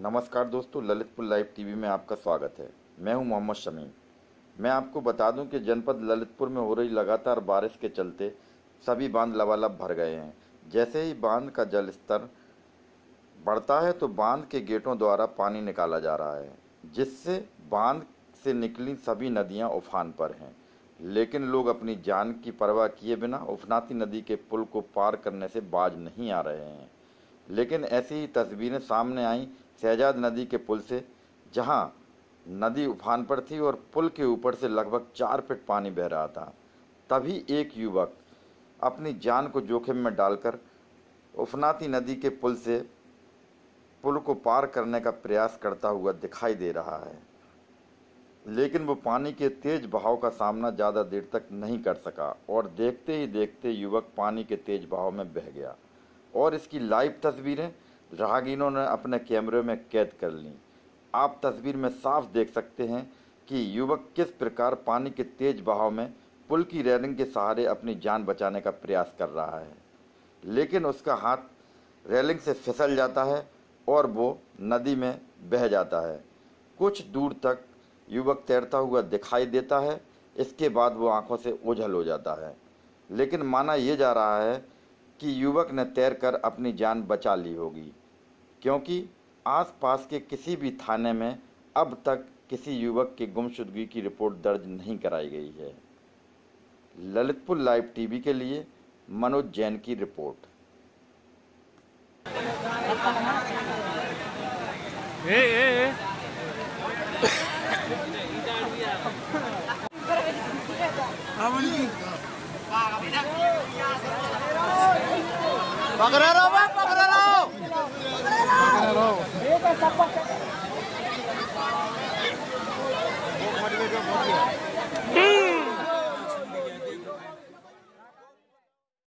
नमस्कार दोस्तों, Lalitpur live TV में आपका स्वागत है। मैं हूं मोहम्मद शमीम। मैं आपको बता दूं कि जनपद ललितपुर में हो रही लगातार बारिश के चलते सभी बांध लबालब भर गए हैं। जैसे ही बांध का जल स्तर बढ़ता है तो बांध के गेटों द्वारा पानी निकाला जा रहा है, जिससे बांध से निकली सभी नदियां उफान पर हैं। लेकिन लोग अपनी जान की परवाह किए बिना उफनाती नदी के पुल को पार करने से बाज नहीं आ रहे हैं। लेकिन ऐसी ही तस्वीरें सामने आई शहजाद नदी के पुल से, जहां नदी उफान पर थी और पुल के ऊपर से लगभग 4 फीट पानी बह रहा था। तभी एक युवक अपनी जान को जोखिम में डालकर उफनाती नदी के पुल को पार करने का प्रयास करता हुआ दिखाई दे रहा है। लेकिन वो पानी के तेज बहाव का सामना ज़्यादा देर तक नहीं कर सका और देखते ही देखते युवक पानी के तेज बहाव में बह गया और इसकी लाइव तस्वीरें राहगीरों ने अपने कैमरे में कैद कर लीं। आप तस्वीर में साफ देख सकते हैं कि युवक किस प्रकार पानी के तेज बहाव में पुल की रेलिंग के सहारे अपनी जान बचाने का प्रयास कर रहा है, लेकिन उसका हाथ रेलिंग से फिसल जाता है और वो नदी में बह जाता है। कुछ दूर तक युवक तैरता हुआ दिखाई देता है, इसके बाद वो आंखों से ओझल हो जाता है। लेकिन माना यह जा रहा है कि युवक ने तैरकर अपनी जान बचा ली होगी, क्योंकि आसपास के किसी भी थाने में अब तक किसी युवक की गुमशुदगी की रिपोर्ट दर्ज नहीं कराई गई है। ललितपुर लाइव टीवी के लिए मनोज जैन की रिपोर्ट। पकड़ा रहो।